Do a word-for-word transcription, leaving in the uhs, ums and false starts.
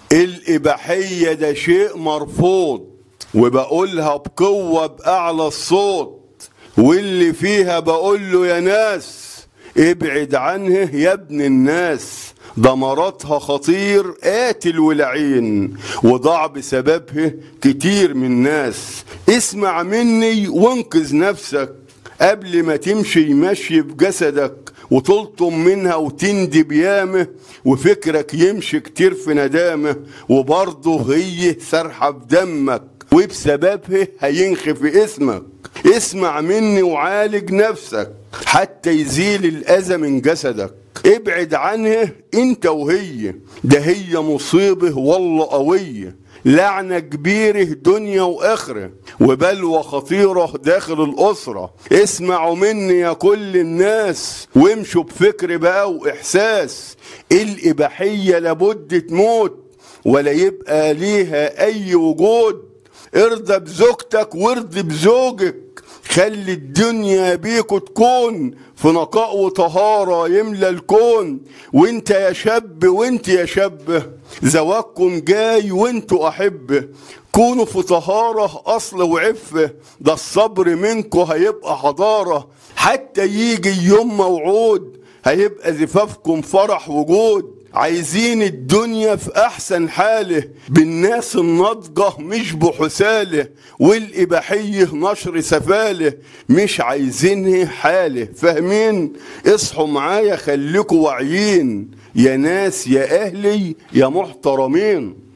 الإباحية ده شيء مرفوض، وبقولها بقوة بأعلى الصوت، واللي فيها بقول له يا ناس ابعد عنه يا ابن الناس، ده مرضها خطير قاتل ولعين، وضاع بسببه كتير من الناس. اسمع مني وانقذ نفسك قبل ما تمشي مشي بجسدك وتلطم منها وتندب يامه، وفكرك يمشي كتير في ندامه، وبرضه هي سرحة في دمك وبسببها هينخف اسمك. اسمع مني وعالج نفسك حتى يزيل الأذى من جسدك. ابعد عنها انت وهي، ده هي مصيبة والله قوية، لعنة كبيرة دنيا وآخرة، وبلوى خطيرة داخل الأسرة. اسمعوا مني يا كل الناس وامشوا بفكر بقى وإحساس. الإباحية لابد تموت ولا يبقى ليها أي وجود. ارضى بزوجتك وارضي بزوجك، خلي الدنيا بيكوا تكون في نقاء وطهارة يملى الكون. وانت يا شاب وانت يا شابة زواجكم جاي وانتوا أحبه، كونوا في طهارة أصل وعفة، ده الصبر منكوا هيبقى حضارة. حتى يجي يوم موعود هيبقى زفافكم فرح وجود. عايزين الدنيا في احسن حاله بالناس الناضجه مش بحساله، والاباحيه نشر سفاله مش عايزينها حاله. فاهمين؟ اصحوا معايا خليكوا واعيين يا ناس يا اهلي يا محترمين.